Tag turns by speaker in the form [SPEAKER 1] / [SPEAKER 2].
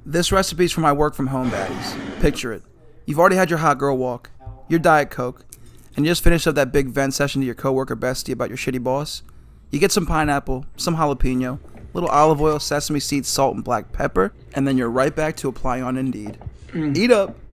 [SPEAKER 1] This recipe's for my work from home baddies. Picture it. You've already had your hot girl walk, your Diet Coke, and you just finished up that big vent session to your coworker bestie about your shitty boss. You get some pineapple, some jalapeno, little olive oil, sesame seeds, salt, and black pepper, and then you're right back to applying on Indeed. Eat up!